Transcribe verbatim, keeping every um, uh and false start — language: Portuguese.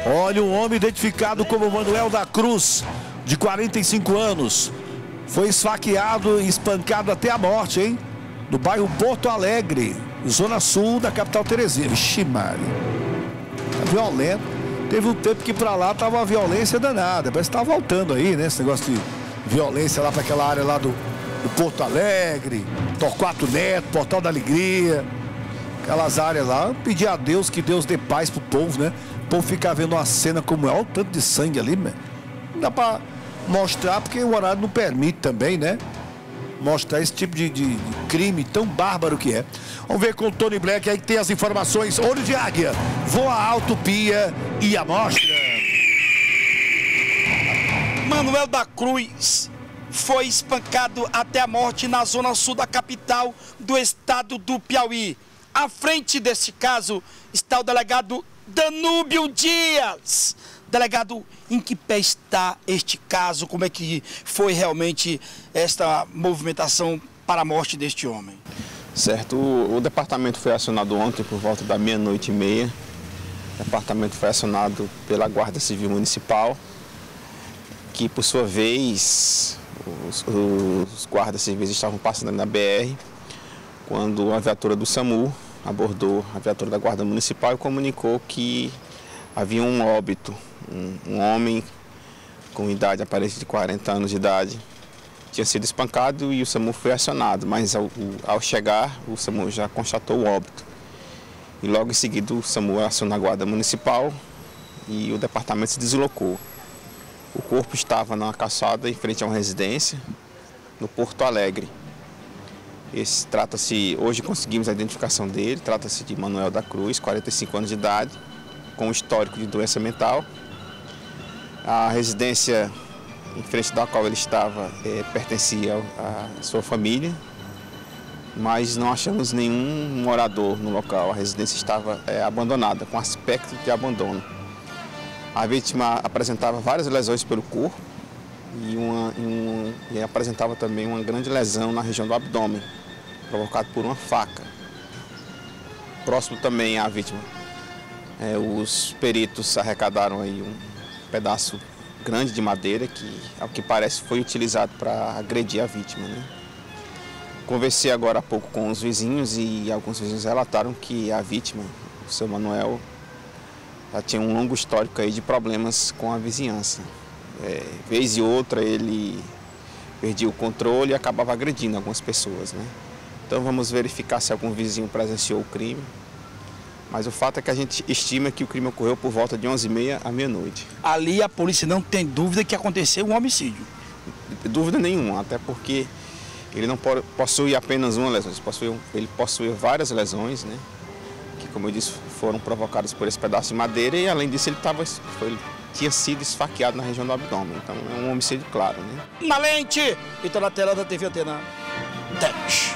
Olha, um homem identificado como Manuel da Cruz, de quarenta e cinco anos, foi esfaqueado e espancado até a morte, hein? No bairro Porto Alegre, zona sul da capital Teresina. Vixe, Maria. Tá violento. Teve um tempo que pra lá tava uma violência danada. Parece que tá voltando aí, né? Esse negócio de violência lá pra aquela área lá do, do Porto Alegre, Torquato Neto, Portal da Alegria. Aquelas áreas lá. Pedir a Deus que Deus dê paz pro povo, né? O povo ficar vendo uma cena como é. Olha o tanto de sangue ali, né? Não dá pra mostrar porque o horário não permite também, né? Mostrar esse tipo de, de, de crime tão bárbaro que é. Vamos ver com o Tony Black aí que tem as informações. Olho de águia, voa alto, pia e amostra. Manuel da Cruz foi espancado até a morte na zona sul da capital do estado do Piauí. À frente deste caso está o delegado Danúbio Dias. Delegado, em que pé está este caso? Como é que foi realmente esta movimentação para a morte deste homem? Certo, o, o departamento foi acionado ontem por volta da meia-noite e meia. O departamento foi acionado pela Guarda Civil Municipal, que por sua vez, os, os guardas civis estavam passando na B R, quando a viatura do SAMU abordou a viatura da Guarda Municipal e comunicou que havia um óbito, um, um homem com idade aparente de quarenta anos de idade, tinha sido espancado e o SAMU foi acionado, mas ao, ao chegar o SAMU já constatou o óbito. E logo em seguida o SAMU acionou a Guarda Municipal e o departamento se deslocou. O corpo estava na calçada em frente a uma residência no Porto Alegre. Esse trata-se, hoje conseguimos a identificação dele, trata-se de Manuel da Cruz, quarenta e cinco anos de idade, com histórico de doença mental. A residência em frente da qual ele estava é, pertencia à sua família, mas não achamos nenhum morador no local. A residência estava é, abandonada, com aspecto de abandono. A vítima apresentava várias lesões pelo corpo e, uma, e, uma, e apresentava também uma grande lesão na região do abdômen, provocado por uma faca. Próximo também à vítima, é, os peritos arrecadaram aí um pedaço grande de madeira que, ao que parece, foi utilizado para agredir a vítima, né? Conversei agora há pouco com os vizinhos e alguns vizinhos relataram que a vítima, o seu Manuel, já tinha um longo histórico aí de problemas com a vizinhança. É, vez e outra ele perdia o controle e acabava agredindo algumas pessoas, né? Então vamos verificar se algum vizinho presenciou o crime. Mas o fato é que a gente estima que o crime ocorreu por volta de onze e meia à meia-noite. Ali a polícia não tem dúvida que aconteceu um homicídio. Dúvida nenhuma, até porque ele não possui apenas uma lesão, ele possui, ele possui várias lesões, né? Que, como eu disse, foram provocadas por esse pedaço de madeira e, além disso, ele, tava, foi, tinha sido esfaqueado na região do abdômen. Então é um homicídio claro, né? Na lente! E tá na tela da T V Antena dez.